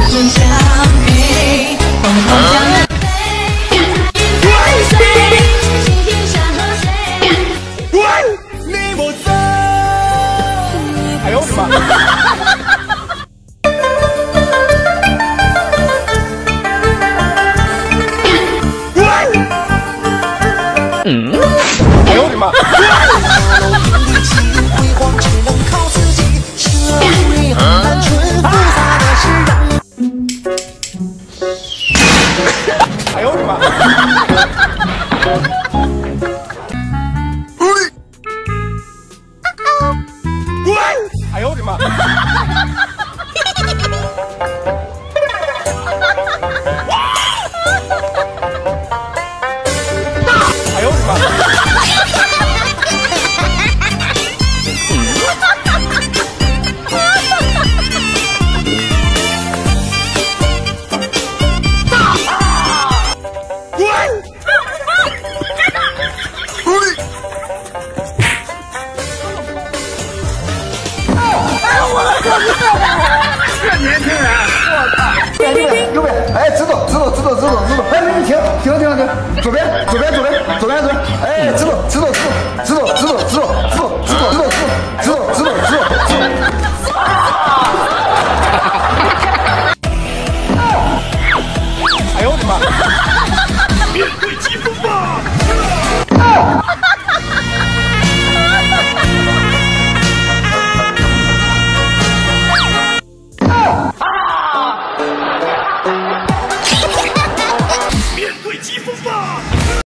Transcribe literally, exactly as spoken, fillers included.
真相配，疯狂向南飞，跟随，倾听山河水。 你我走。哎呦我的妈！嗯。哎呦我的妈！哎呦我的妈！哎呦我的妈！哎呦我的妈！ 这年轻人，我操！ 右边，右边，哎，直走，直走，直走，直走，直走，哎，停，停，停，停，停，左边，左边，左边，左边，左边，哎，直走，直走，直走，直走，直走，直走。